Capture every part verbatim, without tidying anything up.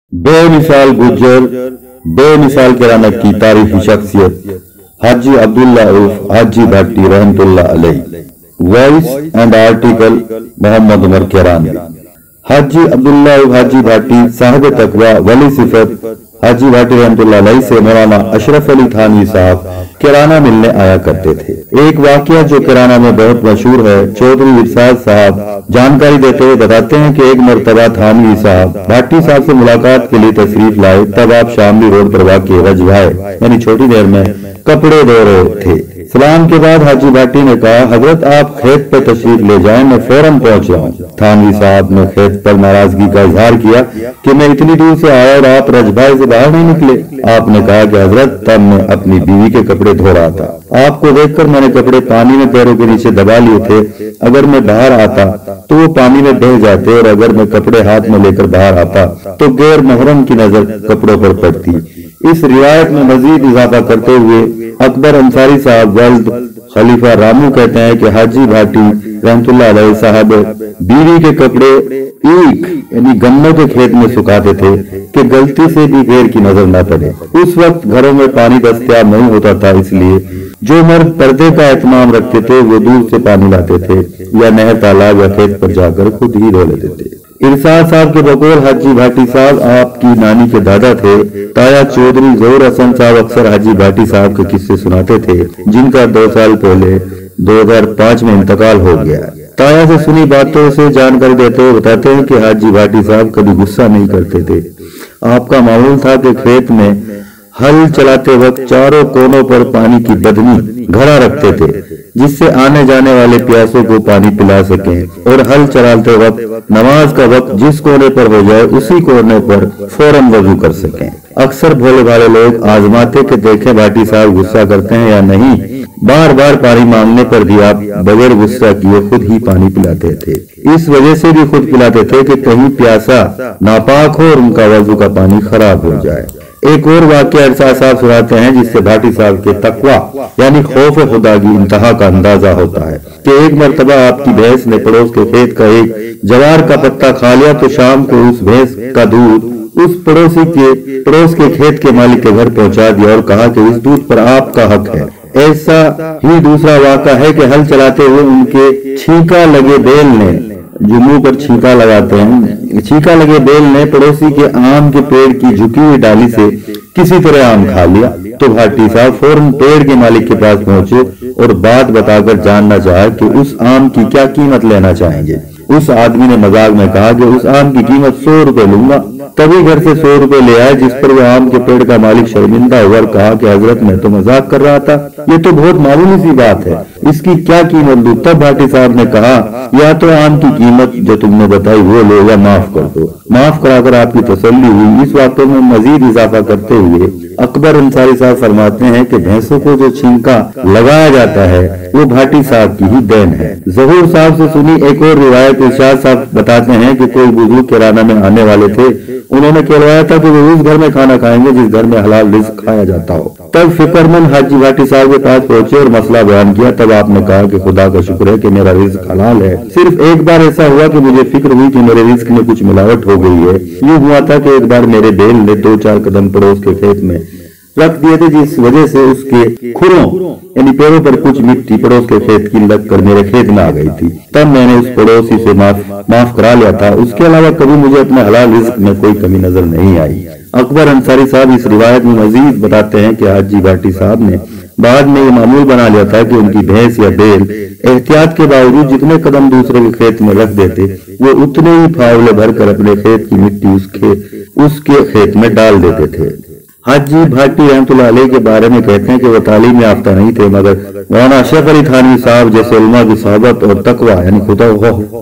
بے مثال گجر بے مثال کرانا کی تاریخی شخصیت حاجی عبداللہ عرف حاجی بھٹی رحمت اللہ علیہ. Voice and article Muhammad Umar Kirani. Haji عبداللہ عرف حاجی بھٹی صاحب تقوی ولی صفت حاجی بھٹی رحمت اللہ علیہ سے مولانا اشرف علی تھانوی صاحب کیرانہ ملنے آیا کرتے تھے. ایک واقعہ جو کیرانہ میں بہت مشہور ہے، چودھری ارشاد صاحب جانکاری دیتے ہوئے بتاتے ہیں کہ ایک مرتبہ تھانوی صاحب بھٹی صاحب سے ملاقات کے لیے تشریف لائے. تب آپ شاملی روڈ پر واقع رجوائے یعنی چھوٹی دیر میں کپڑے دھو رہے تھے. سلام کے بعد حاجی بھٹی نے کہا، حضرت آپ کھیت پر تشریف لے جائیں، میں فوراً پہنچ رہا ہوں. تھانوی صاحب نے کھیت پر ناراضگی کا اظہار کیا کہ میں اتنی دور سے آیا اور آپ رجبھائی سے باہر نہیں نکلے. آپ نے کہا کہ حضرت تب میں اپنی بیوی کے کپڑے دھو رہا تھا. آپ کو دیکھ کر میں نے کپڑے پانی میں پیروں کے نیچے دبا لیے تھے. اگر میں باہر آتا تو وہ پانی میں بہہ جاتے اور اگر میں کپڑے ہاتھ میں لے کر باہر آتا تو غیر محرم کی نظر کپڑوں پر پڑتی. اس روایت میں مزید اضافہ کرتے ہوئے اکبر انصاری صاحب ولد خلیفہ رامو کہتے ہیں کہ حاجی بھٹی رحمت اللہ علیہ صاحب بیوی کے کپڑے ایک یعنی گنوں کے کھیت میں سکھاتے تھے کہ غلطی سے بھی غیر کی نظر نہ پڑے. اس وقت گھروں میں پانی دستیاب نہیں ہوتا تھا، اس لیے جو مرد پردے کا اہتمام رکھتے تھے وہ دور سے پانی لاتے تھے یا نہر تالاب یا کھیت پر جا کر خود ہی دھو لیتے تھے. ارشاد صاحب کے بقول حاجی بھٹی صاحب آپ کی نانی کے دادا تھے. تایا چودھری ظہور حسن صاحب اکثر حاجی بھٹی صاحب کے قصے سناتے تھے، جن کا دو سال پہلے دو ہزار پانچ میں انتقال ہو گیا. تایا سے سنی باتوں سے جانکاری دیتے ہوئے بتاتے ہیں کہ حاجی بھٹی صاحب کبھی غصہ نہیں کرتے تھے. آپ کا معمول تھا کہ کھیت میں ہل چلاتے وقت چاروں کونوں پر پانی کی بدنی گھڑا رکھتے تھے جس سے آنے جانے والے پیاسوں کو پانی پلا سکیں، اور ہل چلاتے وقت نماز کا وقت جس کونے پر ہو جائے اسی کونے پر فوراً وضو کر سکیں. اکثر بھولے بھالے لوگ آزماتے کہ دیکھیں بھٹی صاحب غصہ کرتے ہیں یا نہیں. بار بار پانی مانگنے پر بھی آپ بغیر غصہ کیے خود ہی پانی پلاتے تھے. اس وجہ سے بھی خود پلاتے تھے کہ کہیں پیاسا ناپاک ہو اور ان کا وضو کا پانی خراب ہو جائے. ایک اور واقعہ ارشاد صاحب سناتے ہیں جس سے بھٹی صاحب کے تقوی یعنی خوف خدا کی انتہا کا اندازہ ہوتا ہے کہ ایک مرتبہ آپ کی بھینس نے پڑوس کے کھیت کا ایک جوار کا پتا کھا لیا تو شام کو اس بھینس کا دودھ اس پڑوسی کے پڑوس کے کھیت کے مالک کے گھر پہنچا دیا اور کہا کہ اس دودھ پر آپ کا حق ہے. ایسا ہی دوسرا واقعہ ہے کہ ہل چلاتے ہوئے ان کے چھینکا لگے بیل نے جو منہ پر چھینکا لگاتے ہیں چھینکا لگے بیل نے پڑوسی کے آم کے پیڑ کی جھکی ہوئی ڈالی سے کسی طرح آم کھا لیا. تو بھٹی صاحب فوراً پیڑ کے مالک کے پاس پہنچے اور بات بتا کر جاننا چاہا کہ اس آم کی کیا قیمت لینا چاہیں گے. اس آدمی نے مذاق میں کہا کہ اس آم کی قیمت سو روپے لوں گا. تبھی گھر سے سو روپے لے آئے، جس پر وہ آم کے پیڑ کا مالک شرمندہ ہوا اور کہا کہ حضرت میں تو مذاق کر رہا تھا، یہ تو بہت معمولی سی بات ہے، اس کی کیا قیمت دوں؟ تب بھٹی صاحب نے کہا یا تو آم کی قیمت جو تم نے بتائی وہ لو یا معاف کر دو. معاف کرا کر آپ کی تسلی ہوئی. اس واقعے میں مزید اضافہ کرتے ہوئے اکبر انصاری صاحب فرماتے ہیں کہ بھینسوں کو جو چھینکا لگایا جاتا ہے وہ بھٹی صاحب کی ہی دین ہے. ظہور صاحب سے سنی ایک اور روایت ارشاد صاحب بتاتے ہیں کہ کوئی بزرگ کیرانہ میں آنے والے تھے. انہوں نے کہلوایا تھا کہ وہ اس گھر میں کھانا کھائیں گے جس گھر میں حلال رزق کھایا جاتا ہو. تب فکر مند حاجی بھٹی صاحب کے پاس پہنچے اور مسئلہ بیان کیا. تب آپ نے کہا کہ خدا کا شکر ہے کہ میرا رزق حلال ہے. صرف ایک بار ایسا ہوا کہ مجھے فکر ہوئی کہ میرے رزق میں کچھ ملاوٹ ہو گئی ہے. یہ ہوا تھا کہ ایک بار میرے بیل نے دو چار قدم پڑوس کے کھیت میں رکھ دیے تھے، جس وجہ سے اس کے کھروں یعنی پیروں پر کچھ مٹی پڑوس کے کھیت کی لگ کر میرے کھیت میں آ گئی تھی. تب میں نے اس پڑوسی سے معاف معاف کرا لیا تھا. اس کے علاوہ کبھی مجھے اپنے حلال رزق میں کوئی کمی نظر نہیں آئی. اکبر انصاری صاحب اس روایت میں مزید بتاتے ہیں کہ حاجی بھٹی صاحب نے بعد میں یہ معمول بنا لیا تھا کہ ان کی بھینس یا بیل احتیاط کے باوجود جتنے قدم دوسرے کے کھیت میں رکھ دیتے وہ اتنے ہی پھاولے بھر کر اپنے کھیت کی مٹی اس کے اس کے کھیت میں ڈال دیتے تھے. حاجی بھٹی رحمت اللہ علیہ کے بارے میں کہتے ہیں کہ وہ تعلیم یافتہ نہیں تھے، مگر مولانا اشرف علی تھانوی صاحب جیسے علماء کی صحبت اور تقوی یعنی خدا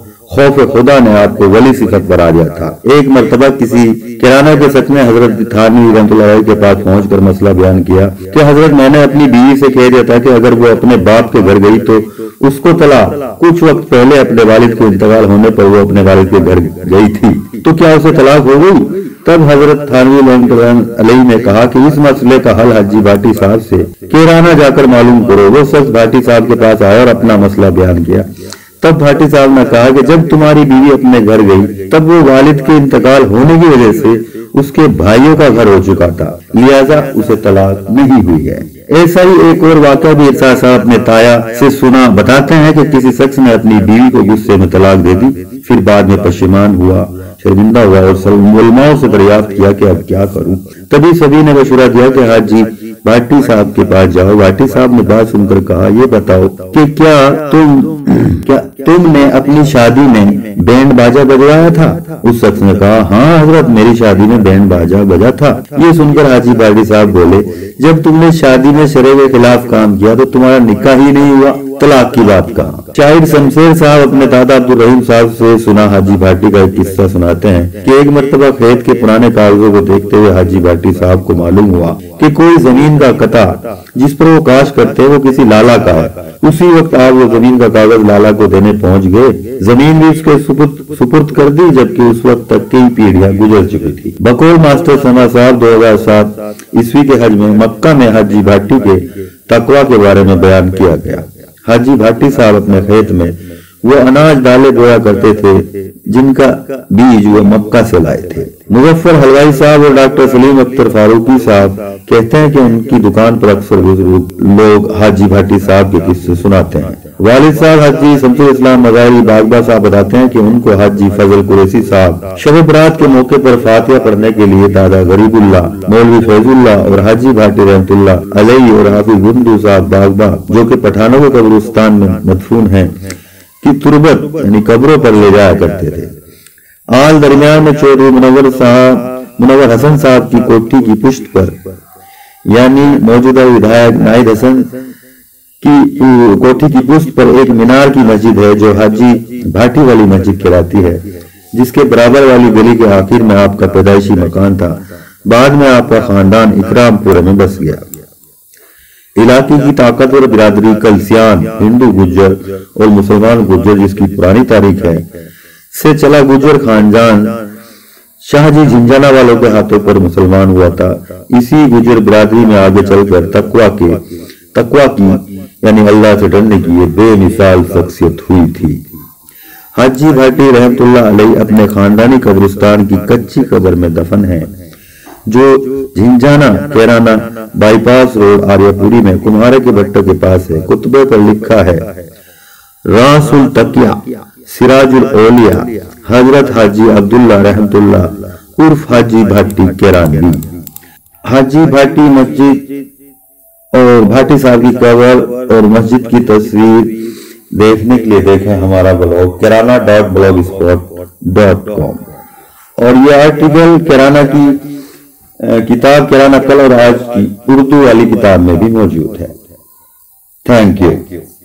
خوف خدا نے آپ کو ولی صفت بنا دیا تھا. ایک مرتبہ کسی کیرانہ کے سچ میں حضرت تھانوی رحمت اللہ علیہ کے پاس پہنچ کر مسئلہ بیان کیا کہ حضرت میں نے اپنی بیوی سے کہہ دیا تھا کہ اگر وہ اپنے باپ کے گھر گئی تو اس کو طلاق. کچھ وقت پہلے اپنے والد کے انتقال ہونے پر وہ اپنے والد کے گھر گئی تھی تو کیا اسے طلاق ہو گئی؟ تب حضرت تھانوی رحمت اللہ علیہ نے کہا کہ اس مسئلے کا حل حاجی بھٹی صاحب سے کیرانہ جا کر معلوم کرو. وہ شخص بھٹی صاحب کے پاس آیا اور اپنا مسئلہ بیان کیا. تب بھٹی صاحب نے کہا کہ جب تمہاری بیوی اپنے گھر گئی تب وہ والد کے انتقال ہونے کی وجہ سے اس کے بھائیوں کا گھر ہو چکا تھا، لہذا اسے طلاق نہیں ہوئی ہے۔ ایسا ہی ایک اور واقعہ بھی ارشاد صاحب اپنے تایا سے سنا۔ بتاتے ہیں کہ کسی شخص نے اپنی بیوی کو غصے میں طلاق دے دی، پھر بعد میں پشیمان ہوا، شرمندہ ہوا اور علماء سے دریافت کیا کہ اب کیا کروں۔ تبھی سبھی نے مشورہ دیا کہ حاجی بھاٹی صاحب کے پاس جاؤ۔ بھاٹی صاحب نے بات سن کر کہا، یہ بتاؤ کہ کیا تم کیا تم نے اپنی شادی میں بینڈ باجا بجوایا تھا؟ اس شخص نے کہا، ہاں حضرت، میری شادی میں بینڈ باجا بجا تھا۔ یہ سن کر حاجی بھاٹی صاحب بولے، جب تم نے شادی میں شرع کے خلاف کام کیا تو تمہارا نکاح ہی نہیں ہوا، طلاق کی بات کہاں؟ شاعر شمشیر صاحب اپنے دادا عبدالرحیم صاحب سے سنا حاجی بھاٹی کا ایک قصہ سناتے ہیں کہ ایک مرتبہ کھیت کے پرانے کاغذوں کو دیکھتے ہوئے حاجی بھاٹی صاحب کو معلوم ہوا کہ کوئی زمین کا قطع جس پر وہ کاش کرتے وہ کسی لالا کا ہے۔ اسی وقت آپ وہ زمین کا کاغذ لالا کو دینے پہنچ گئے۔ زمین بھی اس کے سپرد کر دی، جبکہ اس وقت تک کئی پیڑھیاں گزر چکی تھی۔ بقول ماسٹر سما صاحب دو ہزار سات عیسوی کے حج میں مکہ میں حاجی بھاٹی کے تقوی کے بارے میں بیان کیا گیا۔ حاجی بھاٹی صاحب اپنے کھیت میں وہ اناج دالیں بویا کرتے تھے جن کا بیج وہ مکہ سے لائے تھے۔ مظفر حلوائی صاحب اور ڈاکٹر سلیم اختر فاروقی صاحب کہتے ہیں کہ ان کی دکان پر اکثر لوگ حاجی بھاٹی صاحب کے قصے سناتے ہیں۔ والد صاحب حاجی شمس الاسلام مظاہری باغبا صاحب بتاتے ہیں کہ ان کو حاجی فضل قریشی صاحب شب برات کے موقع پر فاتحہ پڑھنے کے لیے دادا غریب اللہ، مولوی فیض اللہ اور حاجی بھاٹی رحمت اللہ علیہ اور حافظ بندو صاحب باغبا جو کہ پٹھانوں کے قبرستان میں مدفون ہیں کی تربت یعنی قبروں پر لے جایا کرتے تھے۔ آل درمیان میں چودھری منور صاحب منور حسن صاحب کی کوٹھی کی پشت پر یعنی موجودہ ودھایک نائد حسن کی کوٹھی کی پشت پر ایک مینار کی مسجد ہے جو حاجی بھاٹی والی مسجد کہلاتی ہے، جس کے برابر والی گلی کے آخر میں آپ کا پیدائشی مکان تھا۔ بعد میں آپ کا خاندان اکرام پورے میں بس گیا۔ علاقے کی طاقتور برادری کلسیان، ہندو گجر اور مسلمان گجر جس کی پرانی تاریخ ہے سے چلا گجر خاندان شاہ جی جھنجھانا والوں کے ہاتھوں پر مسلمان ہوا تھا۔ اسی گجر برادری میں آگے چل کر تقوی کے تقوی کی یعنی اللہ سے ڈرنے کی یہ بے مثال شخصیت ہوئی تھی۔ حاجی بھاٹی رحمت اللہ علیہ اپنے خاندانی قبرستان کی کچی قبر میں دفن ہے جو Jhinjhana Kairana bypass road Aryapuri میں کمہارے کے بھٹو کے پاس ہے۔ کتبے پر لکھا ہے، راس التقیہ سراج الاولیاء حضرت حاجی عبداللہ رحمت اللہ عرف حاجی بھاٹی کیرانی۔ حاجی بھاٹی مسجد اور بھاٹی صاحب کی قبر اور مسجد کی تصویر دیکھنے کے لیے دیکھیں ہمارا blog Kairana dot blogspot dot com, اور یہ آرٹیکل کیرانہ کی کتاب کیرانہ کل اور آج کی اردو والی کتاب میں بھی موجود ہے۔ Thank you.